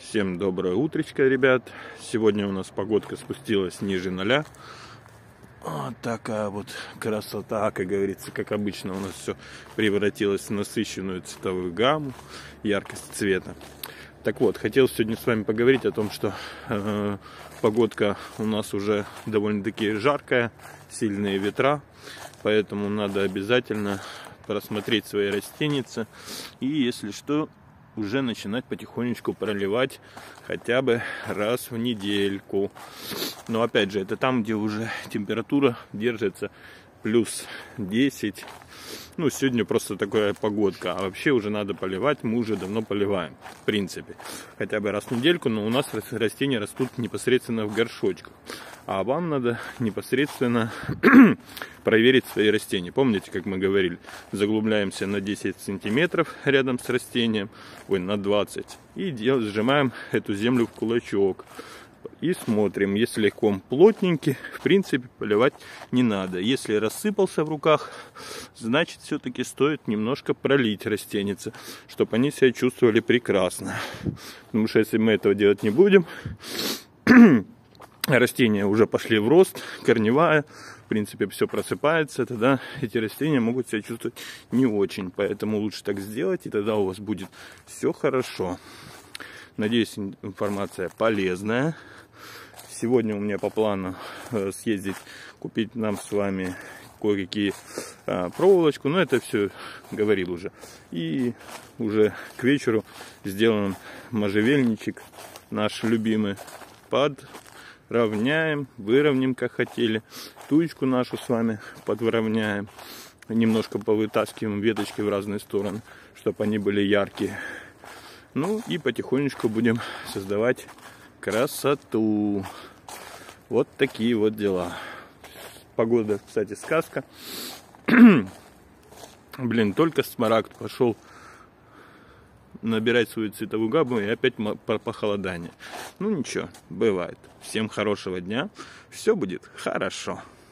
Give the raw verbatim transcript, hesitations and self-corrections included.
Всем доброе утречко, ребят. Сегодня у нас погодка спустилась ниже ноля. Вот такая вот красота, как говорится, как обычно у нас все превратилось в насыщенную цветовую гамму, яркость цвета. Так вот, хотел сегодня с вами поговорить о том, что э, погодка у нас уже довольно-таки жаркая, сильные ветра, поэтому надо обязательно просмотреть свои растеницы и, если что, уже начинать потихонечку проливать хотя бы раз в недельку. Но опять же, это там, где уже температура держится плюс десять. Ну, сегодня просто такая погодка. А вообще уже надо поливать. Мы уже давно поливаем, в принципе. Хотя бы раз в недельку, но у нас растения растут непосредственно в горшочках. А вам надо непосредственно проверить свои растения. Помните, как мы говорили, заглубляемся на десять сантиметров рядом с растением, ой, на двадцать. И дел, сжимаем эту землю в кулачок. И смотрим, если он плотненький, в принципе, поливать не надо. Если рассыпался в руках, значит, все-таки стоит немножко пролить растеницы, чтобы они себя чувствовали прекрасно. Потому что если мы этого делать не будем, растения уже пошли в рост, корневая, в принципе, все просыпается, тогда эти растения могут себя чувствовать не очень. Поэтому лучше так сделать, и тогда у вас будет все хорошо. Надеюсь, информация полезная. Сегодня у меня по плану съездить, купить нам с вами кое-какие а, проволочку. Но это все говорил уже. И уже к вечеру сделаем можжевельничек наш любимый. Подровняем, выровняем, как хотели. Туечку нашу с вами подровняем. Немножко повытаскиваем веточки в разные стороны, чтобы они были яркие. Ну и потихонечку будем создавать красоту. Вот такие вот дела. Погода, кстати, сказка. Блин, только смарагд пошел набирать свою цветовую гамму, и опять похолодание. Ну ничего, бывает. Всем хорошего дня. Все будет хорошо.